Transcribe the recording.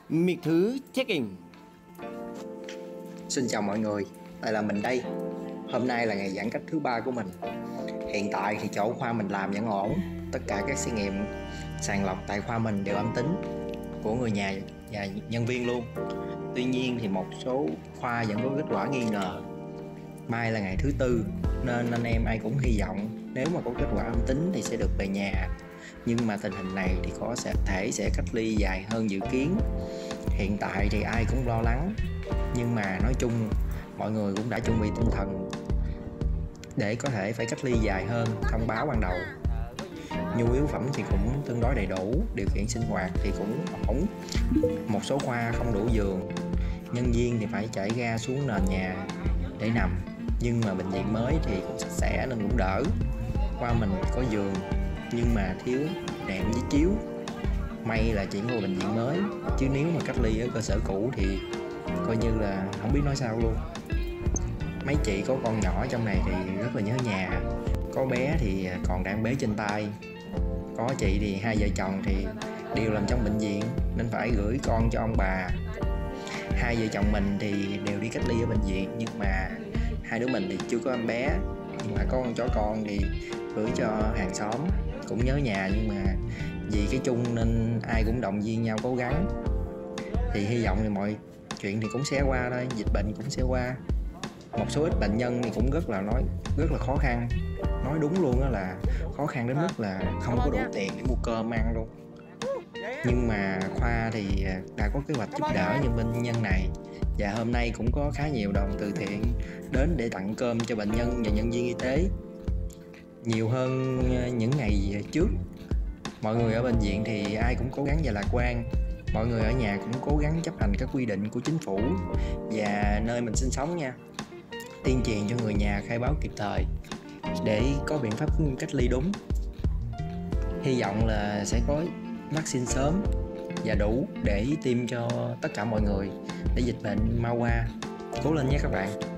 Miệt thứ check-in. Xin chào mọi người, lại là mình đây. Hôm nay là ngày giãn cách thứ 3 của mình. Hiện tại thì chỗ khoa mình làm vẫn ổn. Tất cả các xét nghiệm sàng lọc tại khoa mình đều âm tính, của người nhà và nhân viên luôn. Tuy nhiên thì một số khoa vẫn có kết quả nghi ngờ. Mai là ngày thứ tư nên anh em ai cũng hy vọng nếu mà có kết quả âm tính thì sẽ được về nhà. Nhưng mà tình hình này thì có thể sẽ cách ly dài hơn dự kiến. Hiện tại thì ai cũng lo lắng, nhưng mà nói chung mọi người cũng đã chuẩn bị tinh thần để có thể phải cách ly dài hơn thông báo ban đầu. Nhu yếu phẩm thì cũng tương đối đầy đủ, điều kiện sinh hoạt thì cũng ổn. Một số khoa không đủ giường, nhân viên thì phải chảy ga xuống nền nhà để nằm. Nhưng mà bệnh viện mới thì cũng sạch sẽ nên cũng đỡ. Khoa mình có giường nhưng mà thiếu đệm với chiếu. May là chuyển qua bệnh viện mới, chứ nếu mà cách ly ở cơ sở cũ thì coi như là không biết nói sao luôn. Mấy chị có con nhỏ trong này thì rất là nhớ nhà. Có bé thì còn đang bế trên tay. Có chị thì hai vợ chồng thì đều làm trong bệnh viện nên phải gửi con cho ông bà. Hai vợ chồng mình thì đều đi cách ly ở bệnh viện, nhưng mà hai đứa mình thì chưa có em bé. Nhưng mà có con chó con thì gửi cho hàng xóm. Cũng nhớ nhà, nhưng mà vì cái chung nên ai cũng động viên nhau cố gắng. Thì hy vọng thì mọi chuyện thì cũng sẽ qua thôi, dịch bệnh cũng sẽ qua. Một số ít bệnh nhân thì cũng rất là khó khăn. Nói đúng luôn đó là khó khăn đến mức là không có đủ tiền để mua cơm ăn luôn. Nhưng mà khoa thì đã có kế hoạch giúp đỡ những bệnh nhân này. Và hôm nay cũng có khá nhiều đoàn từ thiện đến để tặng cơm cho bệnh nhân và nhân viên y tế, nhiều hơn những ngày trước. Mọi người ở bệnh viện thì ai cũng cố gắng và lạc quan. Mọi người ở nhà cũng cố gắng chấp hành các quy định của chính phủ và nơi mình sinh sống nha. Tuyên truyền cho người nhà khai báo kịp thời để có biện pháp cách ly đúng. Hy vọng là sẽ có vaccine sớm và đủ để tiêm cho tất cả mọi người để dịch bệnh mau qua. Cố lên nhé các bạn.